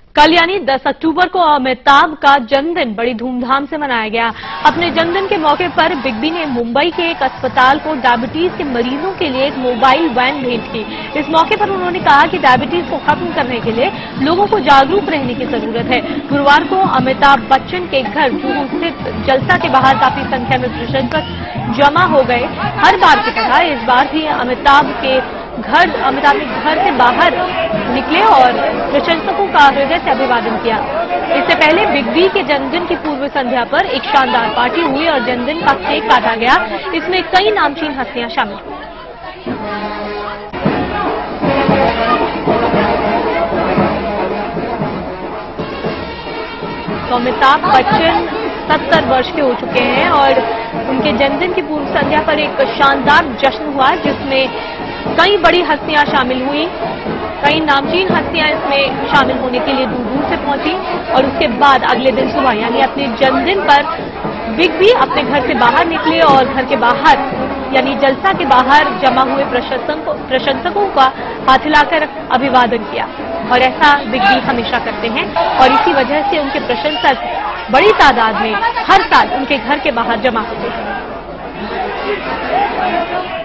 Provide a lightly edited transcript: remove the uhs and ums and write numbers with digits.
कल यानी 10 अक्टूबर को अमिताभ का जन्मदिन बड़ी धूमधाम से मनाया गया। अपने जन्मदिन के मौके पर बिग बी ने मुंबई के एक अस्पताल को डायबिटीज के मरीजों के लिए एक मोबाइल वैन भेंट की। इस मौके पर उन्होंने कहा कि डायबिटीज को खत्म करने के लिए लोगों को जागरूक रहने की जरूरत है। गुरुवार को अमिताभ बच्चन के घर जुहू स्थित जलसा के बाहर काफी संख्या में प्रशंसक जमा हो गए। हर बार की तरह इस बार भी अमिताभ ने घर से बाहर निकले और प्रशंसकों का हृदय से अभिवादन किया। इससे पहले बिग बी के जन्मदिन की पूर्व संध्या पर एक शानदार पार्टी हुई और जन्मदिन का केक काटा गया। इसमें कई नामचीन हस्तियां शामिल हुई। तो अमिताभ बच्चन 70 वर्ष के हो चुके हैं और उनके जन्मदिन की पूर्व संध्या पर एक शानदार जश्न हुआ जिसमें कई बड़ी हस्तियां शामिल हुई। कई नामचीन हस्तियां इसमें शामिल होने के लिए दूर दूर से पहुंची और उसके बाद अगले दिन सुबह यानी अपने जन्मदिन पर बिग बी अपने घर से बाहर निकले और घर के बाहर यानी जलसा के बाहर जमा हुए प्रशंसकों का हाथ हिलाकर अभिवादन किया। और ऐसा बिग बी हमेशा करते हैं और इसी वजह से उनके प्रशंसक बड़ी तादाद में हर साल उनके घर के बाहर जमा होते हैं।